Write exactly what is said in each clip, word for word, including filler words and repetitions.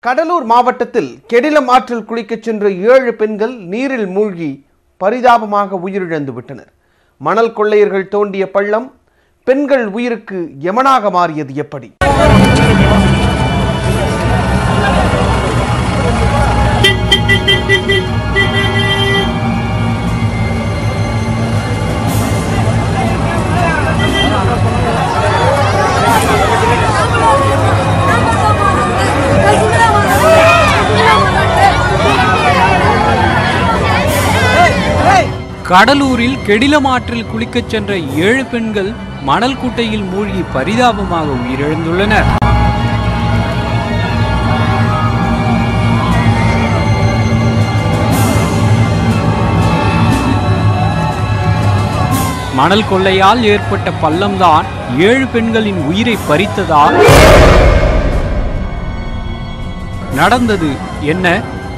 கடலூர் மாவட்டத்தில் கெடிலம் ஆற்றில் குளிக்கச் சென்ற ஏழு பெண்கள் நீரில் மூழ்கி பரிதாபமாக உயிரிழந்து விட்டனர். மணல் கொள்ளையர்கள் தோண்டிய பள்ளம் பெண்கள் உயிருக்கு யமனாக மாறியது எப்படி? கடலூரில் கெடிலம் ஆற்றில் குளிக்கச் சென்ற ஏழு பெண்கள் மணல் குட்டையில் மூழ்கி பரிதாபமாக உயிரிழந்துள்ளனர். மணல் கொள்ளையால் ஏற்பட்ட பள்ளம்தான் ஏழு பெண்களின் உயிரை பறித்ததால் நடந்தது என்ன?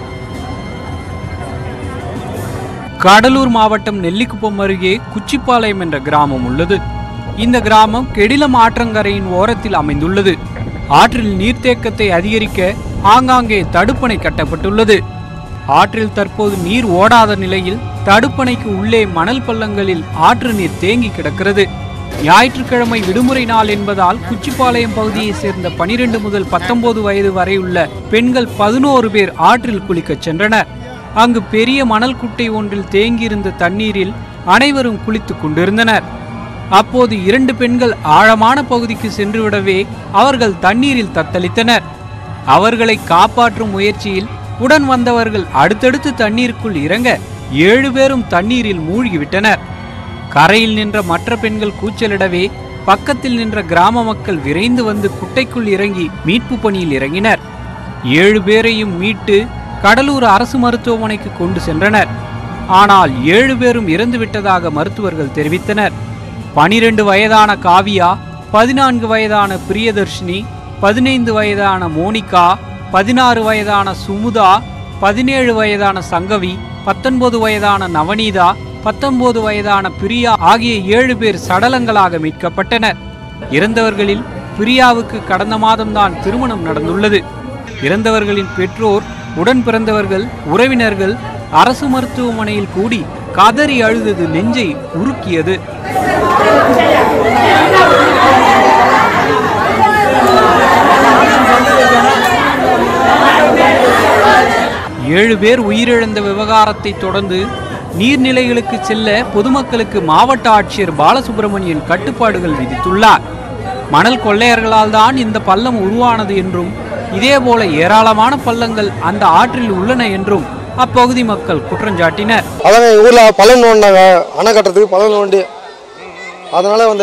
கடலூர் மாவட்டம் நெல்லிக்குப்பம் அருகே குச்சிப்பாளையம் என்ற கிராமம் உள்ளது. இந்த கிராமம் கெடிலம் ஆற்றங்கரையின் ஓரத்தில் அமைந்துள்ளது. ஆற்றில் நீர்த்தேக்கத்தை அதிகரிக்க ஆங்காங்கே தடுப்பணை கட்டப்பட்டுள்ளது. ஆற்றில் தற்போது நீர் ஓடாத நிலையில் தடுப்பணைக்கு உள்ளே மணல் பள்ளங்களில் ஆற்று நீர் தேங்கி கிடக்கிறது. ஞாயிற்றுக்கிழமை விடுமுறை நாள் என்பதால் குச்சிப்பாளையம் பகுதியை சேர்ந்த பனிரெண்டு முதல் பத்தொன்பது வயது வரை உள்ள பெண்கள் பதினோரு பேர் ஆற்றில் குளிக்கச் சென்றனர். அங்கு பெரிய மணல் குட்டை ஒன்றில் தேங்கியிருந்த தண்ணீரில் அனைவரும் குளித்துக் கொண்டிருந்தனர். அப்போது இரண்டு பெண்கள் ஆழமான பகுதிக்கு சென்றுவிடவே அவர்கள் தண்ணீரில் தத்தளித்தனர். அவர்களை காப்பாற்றும் முயற்சியில் உடன் வந்தவர்கள் அடுத்தடுத்து தண்ணீருக்குள் இறங்க ஏழு பேரும் தண்ணீரில் மூழ்கிவிட்டனர். கரையில் நின்ற மற்ற பெண்கள் கூச்சலிடவே பக்கத்தில் நின்ற கிராம மக்கள் விரைந்து வந்து குட்டைக்குள் இறங்கி மீட்பு பணியில் இறங்கினர். ஏழு பேரையும் மீட்டு கடலூர் அரசு மருத்துவமனைக்கு கொண்டு சென்றனர். ஆனால் ஏழு பேரும் இறந்துவிட்டதாக மருத்துவர்கள் தெரிவித்தனர். பனிரெண்டு வயதான காவியா, பதினான்கு வயதான பிரியதர்ஷினி, பதினைந்து வயதான மோனிகா, பதினாறு வயதான சுமுதா, பதினேழு வயதான சங்கவி, பத்தொன்பது வயதான நவநீதா, பத்தொன்பது வயதான பிரியா ஆகிய ஏழு பேர் சடலங்களாக மீட்கப்பட்டனர். இறந்தவர்களில் பிரியாவுக்கு கடந்த மாதம்தான் திருமணம் நடந்துள்ளது. இறந்தவர்களின் பெற்றோர், உடன் பிறந்தவர்கள், உறவினர்கள் அரசு மருத்துவமனையில் கூடி கதறி அழுதது நெஞ்சை உருக்கியது. ஏழு பேர் உயிரிழந்த விவகாரத்தை தொடர்ந்து நீர்நிலைகளுக்கு செல்ல பொதுமக்களுக்கு மாவட்ட ஆட்சியர் பாலசுப்ரமணியன் கட்டுப்பாடுகள் விதித்துள்ளார். மணல் கொள்ளையர்களால் தான் இந்த பள்ளம் உருவானது என்றும் இதேபோல ஏராளமான பள்ளங்கள் அந்த ஆற்றில் உள்ளன என்றும் அப்பகுதி மக்கள் குற்றஞ்சாட்டினர். அதான் எங்கள் ஊரில் பள்ளம் நோண்டினாங்க, அணை கட்டுறதுக்கு பள்ளம் நோண்டி, அதனால வந்து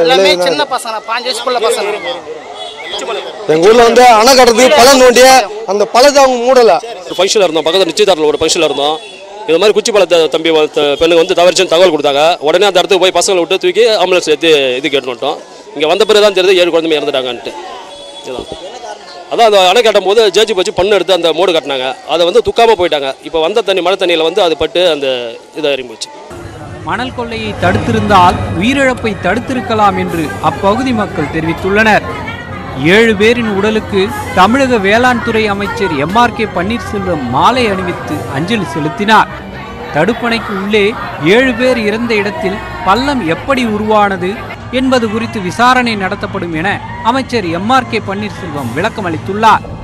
எங்கள் ஊரில் வந்து அணை கட்டுறதுக்கு பள்ளம் நோண்டி அந்த பள்ளத்தை அவங்க மூடலை. ஒரு ஃபங்க்ஷனில் இருந்தோம், பக்கத்தில் நிச்சயதாரில் ஒரு ஃபங்க்ஷனில் இருந்தோம். இது மாதிரி குச்சிப்பாளத்தை தம்பி பெண்ணுக்கு வந்து தவறிச்சுன்னு தகவல் கொடுத்தாங்க. உடனே அந்த இடத்துக்கு போய் பசங்களை விட்டு தூக்கி ஆம்புலன்ஸ் எடுத்து இதுக்கு எடுத்து வந்துட்டோம். இங்கே வந்த பிறகு தான் தெரியுது ஏழு குழந்தைங்க இறந்துட்டாங்கன்ட்டு. இதுதான் அதான் அந்த அணை கட்டும் போது ஜேஜி வச்சு பண்ணு எடுத்து அந்த மோடு கட்டினாங்க. அதை வந்து துக்காமல் போயிட்டாங்க. இப்போ வந்த தண்ணி மழை தண்ணியில் வந்து அது பட்டு அந்த இதாக இறங்கி போச்சு. மணல் கொள்ளையை தடுத்திருந்தால் உயிரிழப்பை தடுத்திருக்கலாம் என்று அப்பகுதி மக்கள் தெரிவித்துள்ளனர். ஏழு பேரின் உடலுக்கு தமிழக வேளாண் துறை அமைச்சர் எம் ஆர் கே பன்னீர்செல்வம் மாலை அணிவித்து அஞ்சலி செலுத்தினார். தடுப்பணைக்கு உள்ளே ஏழு பேர் இறந்த இடத்தில் பள்ளம் எப்படி உருவானது என்பது குறித்து விசாரணை நடத்தப்படும் என அமைச்சர் எம் ஆர் கே பன்னீர்செல்வம் விளக்கம் அளித்துள்ளார்.